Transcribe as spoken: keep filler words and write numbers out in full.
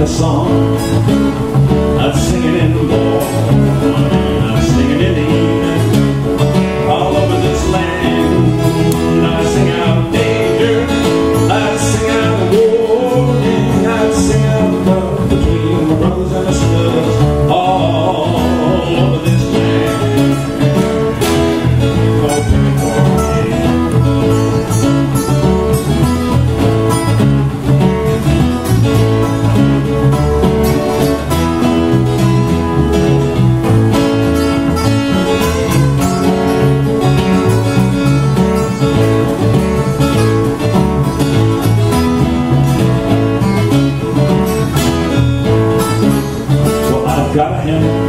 a song. I'd sing it in the morning, I'd sing it in the evening. All over this land, I'd sing out danger, I'd sing out war, and I'd sing out love between my brothers and my sisters. All over this land. Oh, Jimmy Corbett. Got him